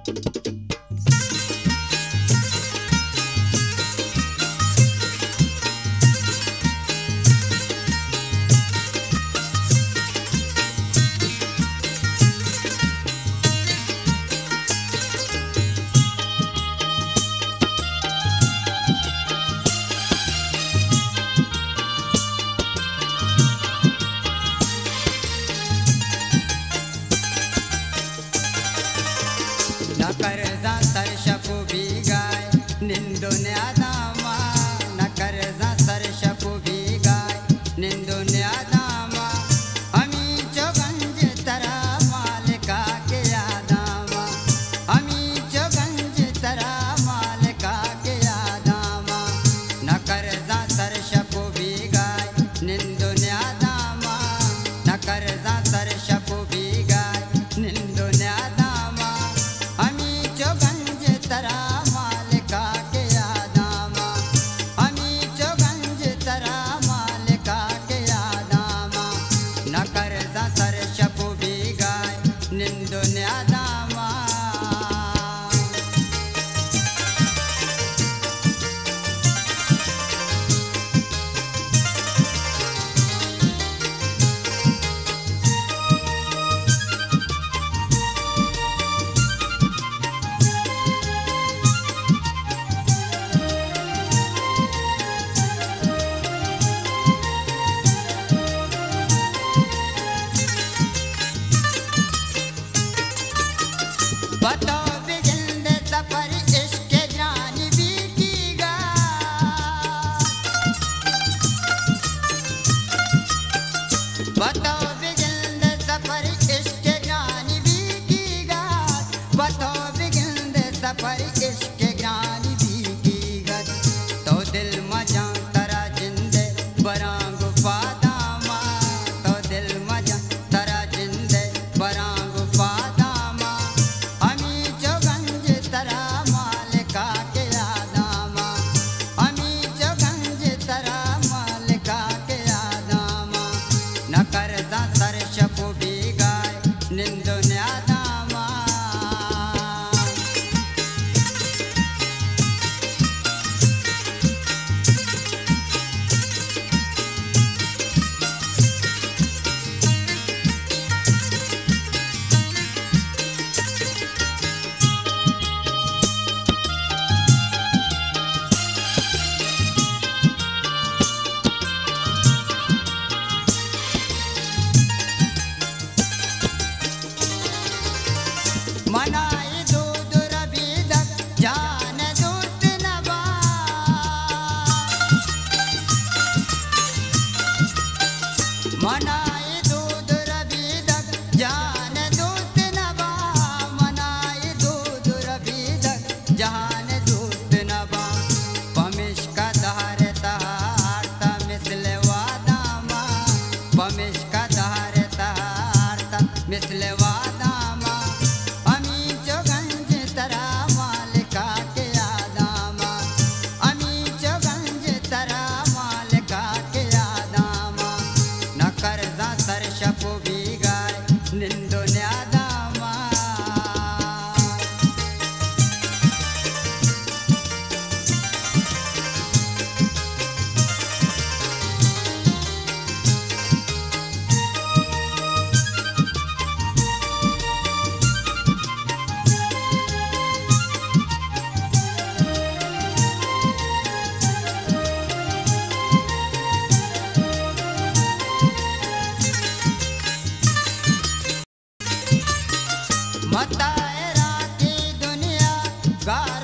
न कर्जा सरशपु बीगाय निंदुन्या दामा न कर्जा सरशपु बीगाय निंदुन्या दामा अमी चोगंज तरा मालिका के यादामा अमी चोगंज तरा मालिका के यादामा न कर्जा सरशपु बीगाय निंदुन्या दामा न कर्जा सरशपु बीगाय निंदुन्या दामा अमी चोगंज तरा मालिका के यादामा अमी चोगंज तरा मालिका के यादामा न कर्जा सरशपु बीगाय निंदुन्या दामा बताओ बिगिंद सफर इश्क जानी भी कीगा बताओ बिगिंद सफर इश्क जानी भी कीगा बताओ बिगिंद सफर इश्क जानी भी कीगा तो दिल मजा तरा जिंदे बरांग पादामा तो दिल मजा तरा जिंदे बरांग पादामा अमी चोगंज तरा मालिका के यादामा अमी चोगंज तरा मालिका के यादामा न कर्जा सरशपु बीगाय निंदुन्या दामा मनाई दूध रबीदक जान दूत नबा मनाई दूध रबीदक जान दूत नबा मनाई दूध रबीदक जान दूत नबा पमिश का दहर तहारता मिसले वादामा पमिश का दहर तहारता मिसले वादामा अमी चोगंज तरा मालिका के यादामा अमी चोगंज तरा मालिका के यादामा न कर्जा सरशपु बीगाय निंदुन्या दामा मतायरा की दुनिया गा